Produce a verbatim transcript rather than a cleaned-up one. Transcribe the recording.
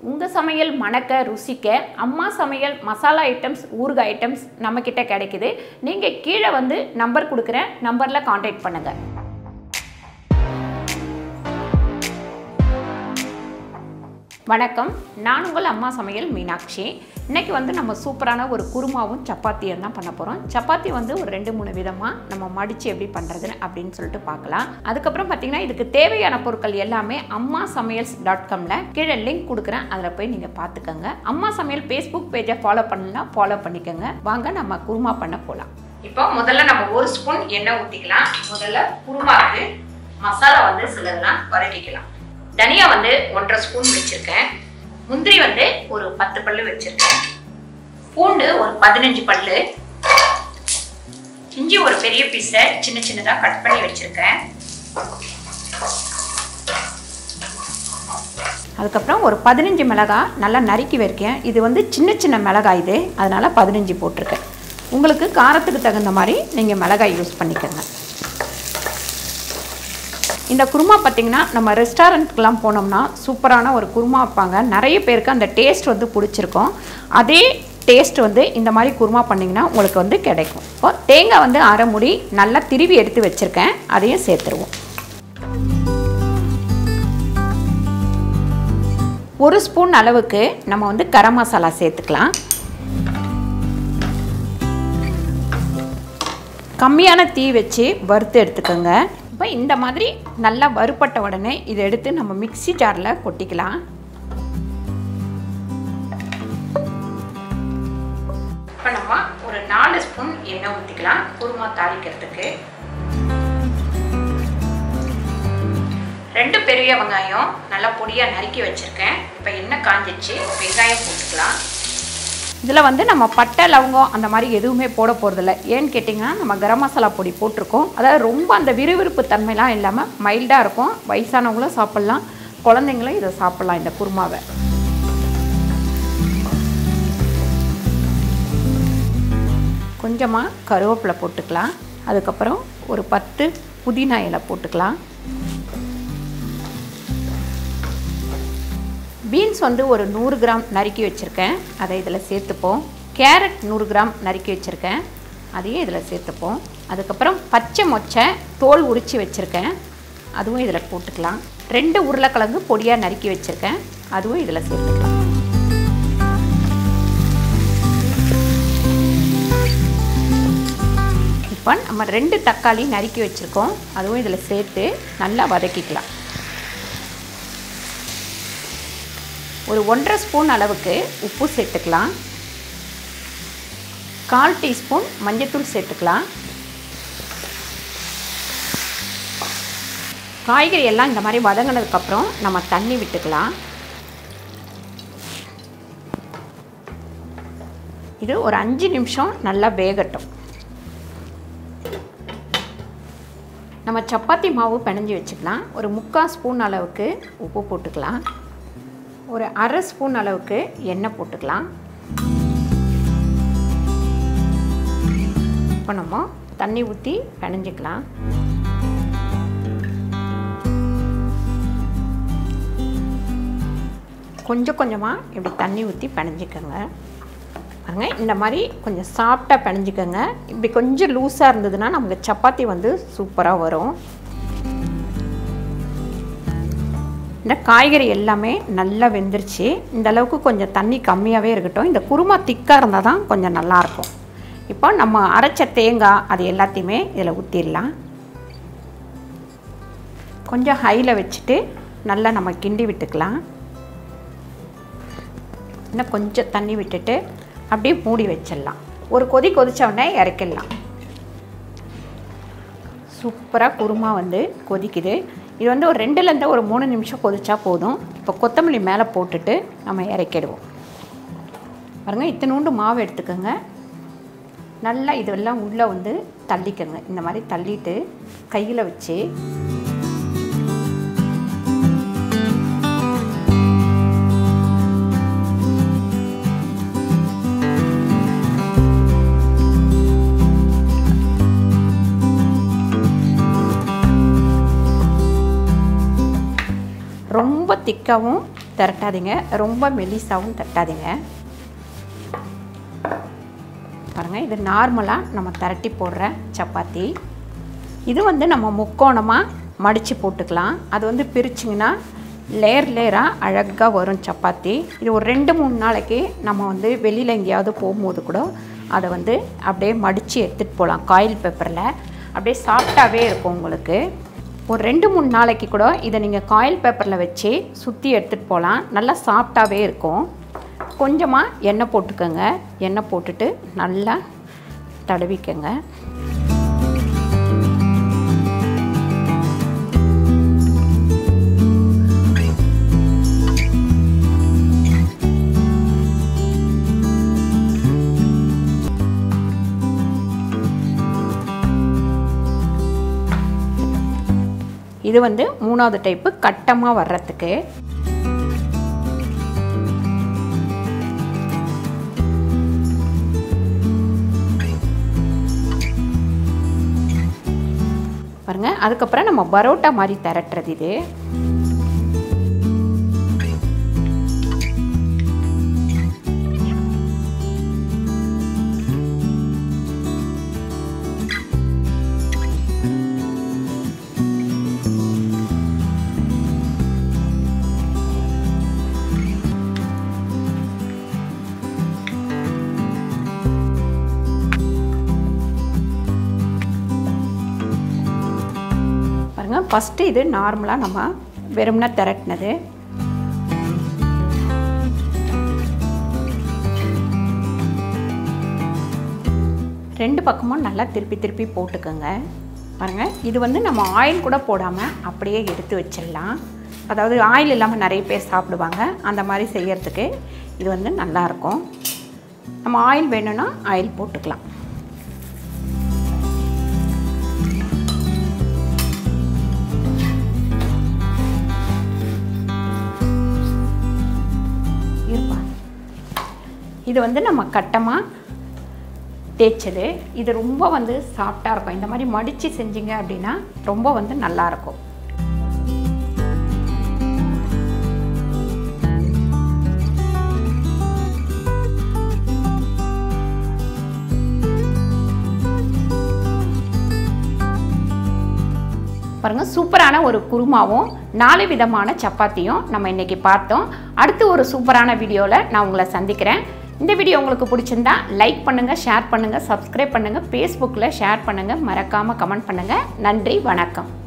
உங்கள் சமையல் மணக்க ருசிக்க அம்மா சமையல் மசாலா ஐட்டம்ஸ் ஊறுகாய் ஐட்டம்ஸ் நம்மக்கிட்ட கிடைக்குது. நீங்கள் கீழே வந்து நம்பர் கொடுக்குறேன், நம்பரில் காண்டாக்ட் பண்ணுங்கள். வணக்கம், நான் உங்கள் அம்மா சமையல் மீனாட்சி. இன்றைக்கி வந்து நம்ம சூப்பரான ஒரு குருமாவும் சப்பாத்தியும் தான் பண்ண போகிறோம். சப்பாத்தி வந்து ஒரு ரெண்டு மூணு விதமாக நம்ம மடித்து எப்படி பண்ணுறதுன்னு அப்படின்னு சொல்லிட்டு பார்க்கலாம். அதுக்கப்புறம் பார்த்திங்கன்னா இதுக்கு தேவையான பொருட்கள் எல்லாமே அம்மா சமையல்ஸ் டாட் காமில் கீழே லிங்க் கொடுக்குறேன், அதில் போய் நீங்கள் பார்த்துக்கோங்க. அம்மா சமையல் ஃபேஸ்புக் பேஜை ஃபாலோ பண்ணலாம், ஃபாலோ பண்ணிக்கோங்க. வாங்க நம்ம குருமா பண்ண போகலாம். இப்போ முதல்ல நம்ம ஒரு ஸ்பூன் எண்ணெய் ஊற்றிக்கலாம். முதல்ல குருமாவுக்கு மசாலா வந்து சிலதெல்லாம் வதக்கிக்கலாம். தனியா வந்து ஒன்றரை ஸ்பூன் வச்சிருக்கேன். முந்திரி வந்து ஒரு பத்து பல்லு வச்சிருக்கேன். பூண்டு ஒரு பதினஞ்சு பல்லு. இஞ்சி ஒரு பெரிய பீஸை சின்ன சின்னதாக கட் பண்ணி வச்சிருக்கேன். அதுக்கப்புறம் ஒரு பதினஞ்சு மிளகாய் நல்லா நறுக்கி வைக்கேன். இது வந்து சின்ன சின்ன மிளகாய், இது அதனால பதினஞ்சு போட்டிருக்கேன். உங்களுக்கு காரத்துக்கு தகுந்த மாதிரி நீங்கள் மிளகாய் யூஸ் பண்ணிக்கோங்க. இந்த குருமா பார்த்திங்கன்னா நம்ம ரெஸ்டாரண்ட்டுக்கெலாம் போனோம்னா சூப்பரான ஒரு குருமா வைப்பாங்க. நிறைய பேருக்கு அந்த டேஸ்ட் வந்து பிடிச்சிருக்கும். அதே டேஸ்ட் வந்து இந்த மாதிரி குருமா பண்ணிங்கன்னா உங்களுக்கு வந்து கிடைக்கும். இப்போ தேங்காய் வந்து அரை முடி நல்லா திருவி எடுத்து வச்சுருக்கேன், அதையும் சேர்த்துருவோம். ஒரு ஸ்பூன் அளவுக்கு நம்ம வந்து கரம் மசாலா சேர்த்துக்கலாம். கம்மியான தீ வச்சு வறுத்து எடுத்துக்கோங்க. இப்போ இந்த மாதிரி நல்லா வறுப்பட்ட உடனே இதை எடுத்து நம்ம மிக்ஸி ஜாரில் கொட்டிக்கலாம். இப்போ நம்ம ஒரு நாலு ஸ்பூன் எண்ணெய் ஊற்றிக்கலாம் குருமா தாளிக்கிறதுக்கு. ரெண்டு பெரிய வெங்காயம் நல்லா பொடியாக நறுக்கி வச்சுருக்கேன். இப்போ எண்ணெய் காஞ்சிச்சு, வெங்காயம் போட்டுக்கலாம். இதில் வந்து நம்ம பட்டை லவங்கம் அந்த மாதிரி எதுவுமே போட போகிறதில்ல. ஏன்னு கேட்டிங்கன்னா நம்ம கரம் மசாலா பொடி போட்டிருக்கோம். அதாவது ரொம்ப அந்த விறுவிறுப்பு தன்மைலாம் இல்லாமல் மைல்டாக இருக்கும். வயசானவங்களும் சாப்பிட்லாம், குழந்தைங்களும் இதை சாப்பிட்லாம் இந்த குருமாவை. கொஞ்சமாக கருவேப்பிலை போட்டுக்கலாம். அதுக்கப்புறம் ஒரு பத்து புதினா இலை போட்டுக்கலாம். பீன்ஸ் வந்து ஒரு நூறு கிராம் நறுக்கி வச்சுருக்கேன், அதை இதில் சேர்த்துப்போம். கேரட் நூறு கிராம் நறுக்கி வச்சுருக்கேன், அதையும் இதில் சேர்த்துப்போம். அதுக்கப்புறம் பச்சை மொச்சை தோல் உரித்து வச்சுருக்கேன், அதுவும் இதில் போட்டுக்கலாம். ரெண்டு உருளைக்கிழங்கு பொடியாக நறுக்கி வச்சுருக்கேன், அதுவும் இதில் சேர்த்துக்கலாம். இப்போ நம்ம ரெண்டு தக்காளி நறுக்கி வச்சுருக்கோம், அதுவும் இதில் சேர்த்து நல்லா வதக்கிக்கலாம். ஒரு ஒன்றரை ஸ்பூன் அளவுக்கு உப்பு சேர்த்துக்கலாம். கால் டீஸ்பூன் மஞ்சத்தூள் சேர்த்துக்கலாம். காய்கறி எல்லாம் இந்த மாதிரி வதங்கினதுக்கப்புறம் நம்ம தண்ணி விட்டுக்கலாம். இது ஒரு அஞ்சு நிமிஷம் நல்லா வேகட்டும். நம்ம சப்பாத்தி மாவு பிணைஞ்சி வச்சுக்கலாம். ஒரு முக்கால் ஸ்பூன் அளவுக்கு உப்பு போட்டுக்கலாம். ஒரு அரை ஸ்பூன் அளவுக்கு எண்ணெய் போட்டுக்கலாம். இப்போ நம்ம தண்ணி ஊற்றி பிணைஞ்சிக்கலாம். கொஞ்சம் கொஞ்சமாக இப்படி தண்ணி ஊற்றி பிணைஞ்சிக்கோங்க. பாருங்க, இந்த மாதிரி கொஞ்சம் சாஃப்டாக பிணைஞ்சிக்கோங்க. இப்படி கொஞ்சம் லூஸாக இருந்ததுன்னா நமக்கு சப்பாத்தி வந்து சூப்பராக வரும். இந்த காய்கறி எல்லாமே நல்லா வெந்துருச்சு. இந்த அளவுக்கு கொஞ்சம் தண்ணி கம்மியாகவே இருக்கட்டும். இந்த குருமா திக்காக இருந்தால் தான் கொஞ்சம் நல்லாயிருக்கும். இப்போ நம்ம அரைச்ச தேங்காய் அது எல்லாத்தையுமே இதில் ஊற்றிடலாம். கொஞ்சம் ஹையில் வச்சுட்டு நல்லா நம்ம கிண்டி விட்டுக்கலாம். இன்னும் கொஞ்சம் தண்ணி விட்டுட்டு அப்படியே மூடி வச்சிடலாம். ஒரு கொதி கொதித்த உடனே இறக்கிடலாம். சூப்பராக குருமா வந்து கொதிக்குது. இது வந்து ஒரு ரெண்டுலேருந்து ஒரு மூணு நிமிஷம் கொதிச்சா போதும். இப்போ கொத்தமல்லி மேலே போட்டுட்டு நம்ம இறக்கிடுவோம். பாருங்கள், இத்தனூண்டு மாவு எடுத்துக்கோங்க. நல்லா இதெல்லாம் உள்ளே வந்து தள்ளிக்கோங்க. இந்த மாதிரி தள்ளிட்டு கையில் வச்சு ரொம்ப திக்காவும் திரட்டாதீங்க, ரொம்ப மெலிசாவும் தட்டாதீங்க. பாருங்கள், இது நார்மலாக நம்ம திரட்டி போடுற சப்பாத்தி. இது வந்து நம்ம முக்கோணமாக மடித்து போட்டுக்கலாம். அது வந்து பிரிச்சிங்கன்னா லேயர் லேயராக அழகாக வரும் சப்பாத்தி. இது ஒரு ரெண்டு மூணு நாளைக்கு நம்ம வந்து வெளியில் எங்கேயாவது போகும்போது கூட அதை வந்து அப்படியே மடித்து எடுத்துகிட்டு போகலாம். காயில் பேப்பரில் அப்படியே சாஃப்டாகவே இருக்கும் உங்களுக்கு. ஒரு ரெண்டு மூணு நாளைக்கு கூட இதை நீங்கள் காயில் பேப்பரில் வச்சு சுற்றி எடுத்துகிட்டு போகலாம். நல்லா சாஃப்டாகவே இருக்கும். கொஞ்சமாக எண்ணெய் போட்டுக்கோங்க. எண்ணெய் போட்டுட்டு நல்லா தடவிக்கங்க. இது வந்து மூணாவது டைப்பு கட்டமாக வர்றதுக்கு. பாருங்க, அதுக்கப்புறம் நம்ம பரோட்டா மாதிரி திரட்டுறது இது. ஃபஸ்ட்டு இது நார்மலாக நம்ம வெறும்னா திரட்டினது. ரெண்டு பக்கமும் நல்லா திருப்பி திருப்பி போட்டுக்கோங்க. பாருங்கள், இது வந்து நம்ம ஆயில் கூட போடாமல் அப்படியே எடுத்து வச்சிடலாம். அதாவது ஆயில் இல்லாமல் நிறைய பேர் சாப்பிடுவாங்க. அந்த மாதிரி செய்யறதுக்கு இது வந்து நல்லாயிருக்கும். நம்ம ஆயில் வேணும்னா ஆயில் போட்டுக்கலாம். இது வந்து நம்ம கட்டமாக தேய்ச்சது. இது ரொம்ப வந்து சாஃப்டாக இருக்கும். இந்த மாதிரி மடித்து செஞ்சிங்க அப்படின்னா ரொம்ப வந்து நல்லாயிருக்கும். பாருங்கள், சூப்பரான ஒரு குருமாவும் நாலு விதமான சப்பாத்தியும் நம்ம இன்றைக்கி பார்த்தோம். அடுத்து ஒரு சூப்பரான வீடியோவில் நான் உங்களை சந்திக்கிறேன். இந்த வீடியோ உங்களுக்கு பிடிச்சிருந்தா லைக் பண்ணுங்கள், ஷேர் பண்ணுங்கள், சப்ஸ்கிரைப் பண்ணுங்கள், ஃபேஸ்புக்கில் ஷேர் பண்ணுங்கள், மறக்காமல் கமெண்ட் பண்ணுங்கள். நன்றி, வணக்கம்.